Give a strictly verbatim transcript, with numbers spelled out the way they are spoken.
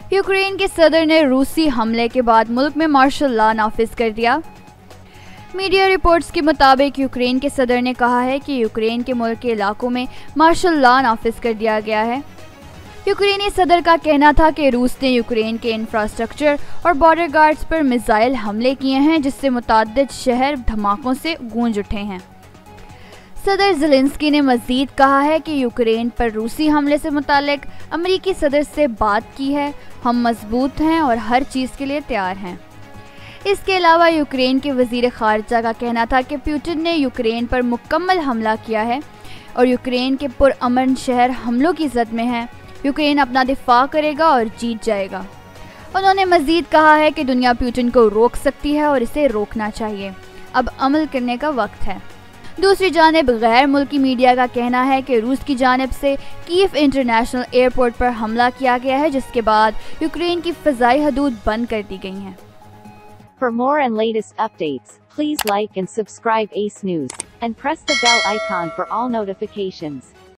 Ukraine के सदर ने रूसी हमले के बाद मुल्क में मार्शल लॉ नाफिज कर दिया। मीडिया रिपोर्ट्स के मुताबिक यूक्रेन के सदर ने कहा है कि यूक्रेन के मुल्क के इलाकों में मार्शल लॉ नाफिज कर दिया गया है। यूक्रेनी सदर का कहना था कि रूस ने यूक्रेन के इंफ्रास्ट्रक्चर और बॉर्डर गार्ड्स पर मिसाइल हमले किए हैं, जिससे मुताद्दिद शहर धमाकों से गूंज उठे हैं। सदर ज़ेलेंस्की ने मज़ीद कहा है कि यूक्रेन पर रूसी हमले से मुतालिक अमेरिकी सदर से बात की है, हम मजबूत हैं और हर चीज़ के लिए तैयार हैं। इसके अलावा यूक्रेन के वज़ीर ख़ारजा का कहना था कि पुतिन ने यूक्रेन पर मुकम्मल हमला किया है और यूक्रेन के पुरअमन शहर हमलों की जद में है। यूक्रेन अपना दिफा करेगा और जीत जाएगा। उन्होंने मज़ीद कहा है कि दुनिया पुतिन को रोक सकती है और इसे रोकना चाहिए, अब अमल करने का वक्त है। दूसरी जानिब गैर मुल्की मीडिया का कहना है कि रूस की जानिब से कीव इंटरनेशनल एयरपोर्ट पर हमला किया गया है, जिसके बाद यूक्रेन की फ़ज़ाई हदूद बंद कर दी गई हैं। For more and latest updates, please like and subscribe Ace News, and press the bell icon for all notifications.